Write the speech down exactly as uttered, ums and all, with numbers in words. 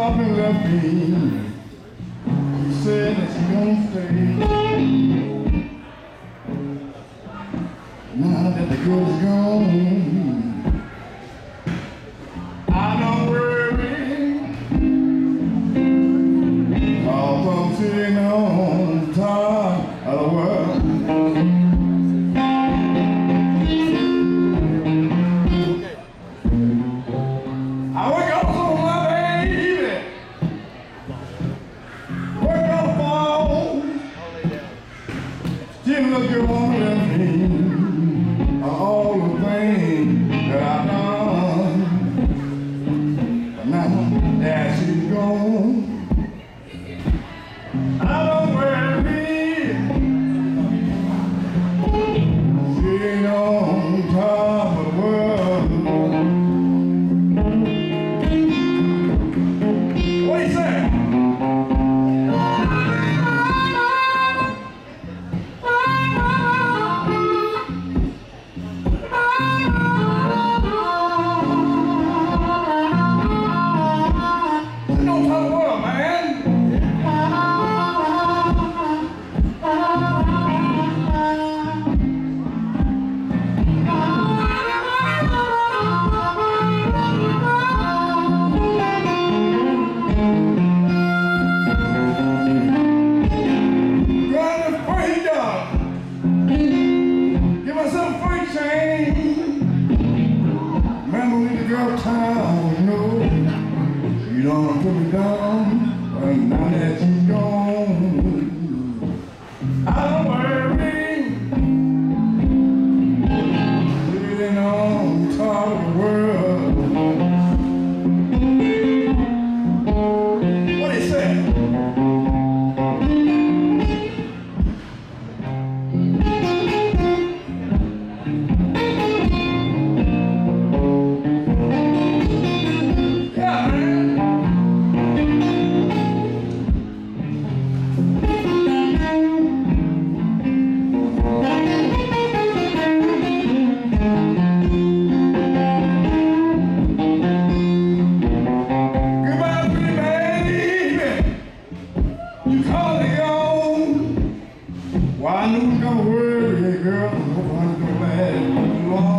mama left me. She said that she gonna stay. Now that the girl is gone, I don't worry. Cause I'm sitting on top of the world. I wake up on my baby, work on the phone, still looking on the thing, all the things that I've done. But now that she's gone, I don't worry, sitting on top of the world. What do you say? Sitting on top of the world, man. Give myself a free chain. Remember when the girl town, no, you don't put me down. But now that you're gone, I don't worry. Sitting on top of the world. What do you say? Well, I knew we was gonna worry, girl. I hope I was gonna last too long.